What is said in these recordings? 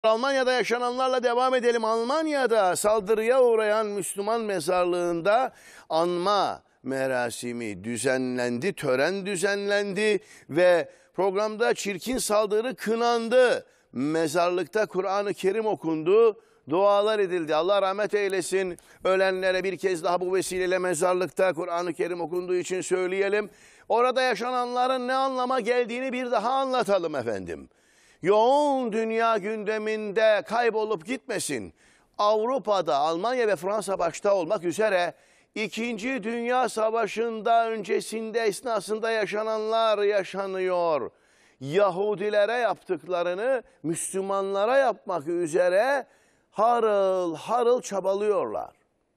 Almanya'da yaşananlarla devam edelim. Almanya'da saldırıya uğrayan Müslüman mezarlığında anma merasimi düzenlendi, tören düzenlendi ve programda çirkin saldırı kınandı. Mezarlıkta Kur'an-ı Kerim okundu, dualar edildi. Allah rahmet eylesin. Ölenlere bir kez daha bu vesileyle mezarlıkta Kur'an-ı Kerim okunduğu için söyleyelim. Orada yaşananların ne anlama geldiğini bir daha anlatalım efendim. Yoğun dünya gündeminde kaybolup gitmesin. Avrupa'da Almanya ve Fransa başta olmak üzere 2. Dünya Savaşı'nda öncesinde esnasında yaşananlar yaşanıyor. Yahudilere yaptıklarını Müslümanlara yapmak üzere harıl harıl çabalıyorlar.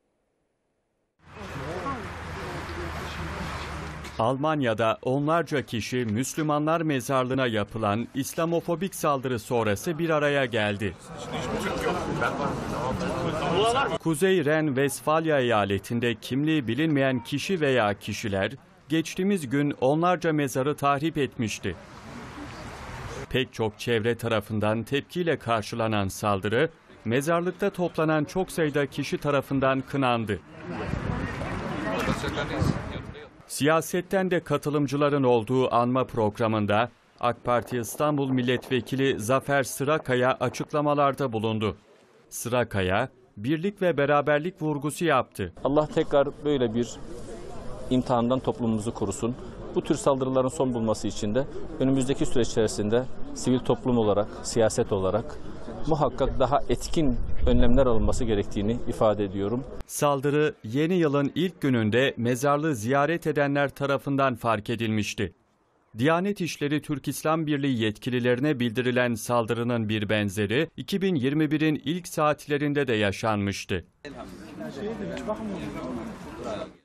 Almanya'da onlarca kişi Müslümanlar mezarlığına yapılan İslamofobik saldırı sonrası bir araya geldi. Kuzey Ren-Vesfalya eyaletinde kimliği bilinmeyen kişi veya kişiler geçtiğimiz gün onlarca mezarı tahrip etmişti. Pek çok çevre tarafından tepkiyle karşılanan saldırı, mezarlıkta toplanan çok sayıda kişi tarafından kınandı. Siyasetten de katılımcıların olduğu anma programında AK Parti İstanbul Milletvekili Zafer Sırakaya açıklamalarda bulundu. Sırakaya, birlik ve beraberlik vurgusu yaptı. Allah tekrar böyle bir imtihandan toplumumuzu korusun. Bu tür saldırıların son bulması için de önümüzdeki süreç içerisinde sivil toplum olarak, siyaset olarak muhakkak daha etkin önlemler alınması gerektiğini ifade ediyorum. Saldırı yeni yılın ilk gününde mezarlığı ziyaret edenler tarafından fark edilmişti. Diyanet İşleri Türk İslam Birliği yetkililerine bildirilen saldırının bir benzeri 2021'in ilk saatlerinde de yaşanmıştı.